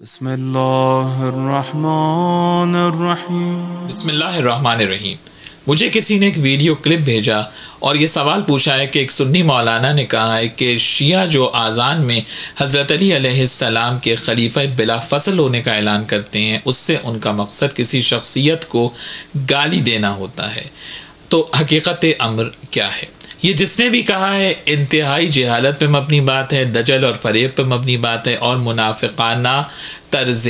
بسم اللہ الرحمن الرحیم۔ بسم اللہ الرحمن الرحیم۔ مجھے کسی نے ایک ویڈیو کلپ بھیجا اور یہ سوال پوچھا ہے کہ ایک سنی مولانا نے کہا ہے کہ شیعہ جو اذان میں حضرت علی علیہ السلام کے خلیفہ بلا فصل ہونے کا اعلان کرتے ہیں اس سے ان کا مقصد کسی شخصیت کو گالی دینا ہوتا ہے، تو حقیقت امر کیا ہے؟ یہ جس نے بھی کہا ہے انتہائی جہالت پہ مبنی بات ہے، دجل اور فریب پہ مبنی بات ہے اور منافقانہ طرز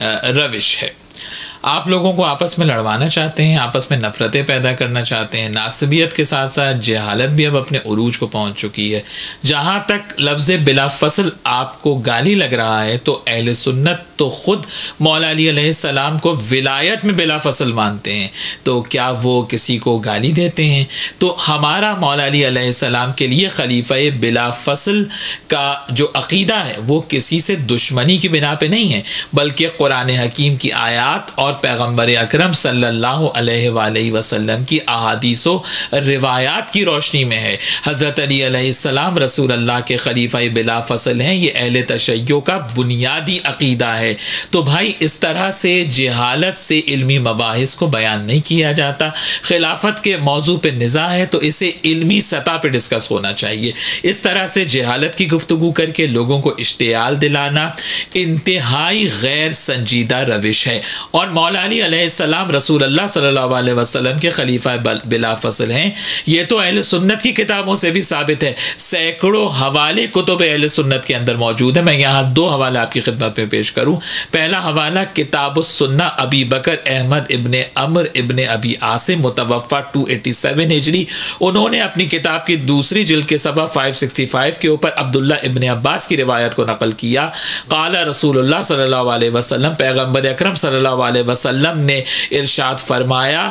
روش ہے۔ آپ لوگوں کو آپس میں لڑوانا چاہتے ہیں، آپس میں نفرتیں پیدا کرنا چاہتے ہیں۔ ناسبیت کے ساتھ ساتھ جہالت بھی اب اپنے عروج کو پہنچ چکی ہے۔ جہاں تک لفظ بلا فصل آپ کو گالی لگ رہا ہے تو اہل سنت تو خود مولا علی علیہ السلام کو ولایت میں بلا فصل مانتے ہیں، تو کیا وہ کسی کو گالی دیتے ہیں؟ تو ہمارا مولا علی علیہ السلام کے لیے خلیفہ بلا فصل کا جو عقیدہ ہے وہ کسی سے دشمنی کی بنا پہ نہیں ہے، بلکہ قرآن حکیم کی آیات اور پیغمبر اکرم صلی اللہ علیہ وآلہ وسلم کی احادیث و روایات کی روشنی میں ہے۔ حضرت علی علیہ السلام رسول اللہ کے خلیفہ بلا فصل ہیں، یہ اہل تشیع کا بنیادی عقیدہ ہے۔ تو بھائی اس طرح سے جہالت سے علمی مباحث کو بیان نہیں کیا جاتا۔ خلافت کے موضوع پہ نزاع ہے تو اسے علمی سطح پہ ڈسکس ہونا چاہیے۔ اس طرح سے جہالت کی گفتگو کر کے لوگوں کو اشتعال دلانا انتہائی غیر سنجیدہ روش ہے، اور مولا علی علیہ السلام رسول اللہ صلی اللہ علیہ وسلم کے خلیفہ بلا فصل ہیں، یہ تو اہل سنت کی کتابوں سے بھی ثابت ہے۔ سینکڑوں حوالے کتب اہل سنت کے اندر موجود ہیں۔ میں یہاں دو حوالے آپ کی خدمت میں پیش کروں۔ پہلا حوالہ کتاب السنہ ابی بکر احمد ابن عمر ابن ابی عاصم متوفہ 287 ہجری، انہوں نے اپنی کتاب کی دوسری جلد کے صفحہ 565 کے اوپر عبداللہ ابن عباس کی روایت کو نقل کیا۔ قال رسول اللہ صلی اللہ علیہ وسلم، پیغمبر اکرم صلی اللہ علیہ وسلم نے ارشاد فرمایا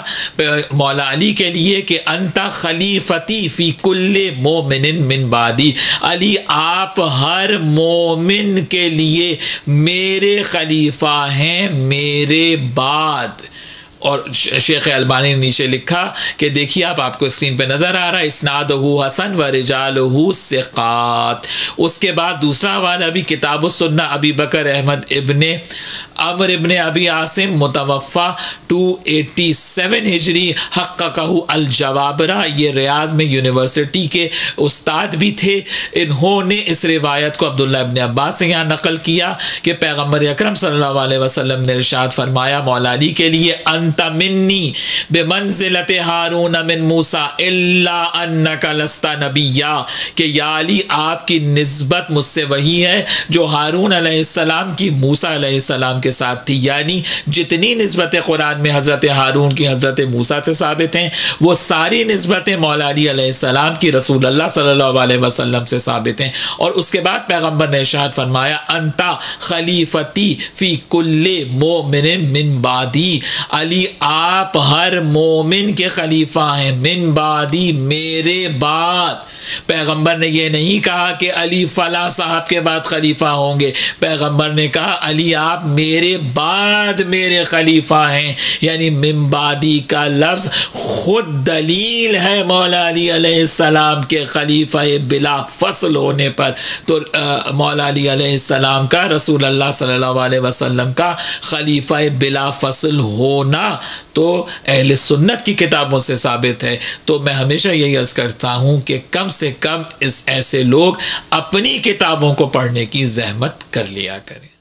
مولا علی کے لیے کہ انت خلیفتی فی کل مومن من بعدی، علی آپ ہر مومن کے لیے میرے خلیفہ ہیں میرے بعد۔ اور شیخ البانی نے نیچے لکھا کہ دیکھیے آپ کو اسکرین پہ نظر آ رہا ہے، اسنادہ حسن و رجالہ ثقات۔ اس کے بعد دوسرا حوالہ بھی کتاب السنہ ابی بکر احمد ابن عمر ابن ابی عاصم متوفہ 287 ہجری، حققہ الجوابرہ، یہ ریاض میں یونیورسٹی کے استاد بھی تھے۔ انہوں نے اس روایت کو عبداللہ ابن عباس سے یہاں نقل کیا کہ پیغمبر اکرم صلی اللہ علیہ وسلم نے ارشاد فرمایا مولا علی کے لیے انت منی بمنزلت ہارون من موسیٰ الا انک لست نبیا، کہ یا علی آپ کی نسبت مجھ سے وہی ہے جو ہارون علیہ السلام کی موسیٰ علیہ السلام کے ساتھ تھی، یعنی جتنی نسبتیں قرآن میں حضرت ہارون کی حضرت موسیٰ سے ثابت ہیں وہ ساری نسبتیں مولا علی علیہ السلام کی رسول اللہ صلی اللہ علیہ وسلم سے ثابت ہیں۔ اور اس کے بعد پیغمبر نے ارشاد فرمایا انتا خلیفتی فی کل مومن من بعدی، علی آپ ہر مومن کے خلیفہ ہیں من بعدی میرے بعد۔ پیغمبر نے یہ نہیں کہا کہ علی فلاں صاحب کے بعد خلیفہ ہوں گے، پیغمبر نے کہا علی آپ میرے بعد میرے خلیفہ ہیں، یعنی من بعدی کا لفظ خود دلیل ہے مولا علی علیہ السلام کے خلیفہ بلا فصل ہونے پر۔ تو مولا علی علیہ السلام کا رسول اللہ صلی اللہ علیہ وسلم کا خلیفہ بلا فصل ہونا تو اہل سنت کی کتابوں سے ثابت ہے۔ تو میں ہمیشہ یہی عرض کرتا ہوں کہ کم سے کم ایسے لوگ اپنی کتابوں کو پڑھنے کی زحمت کر لیا کریں۔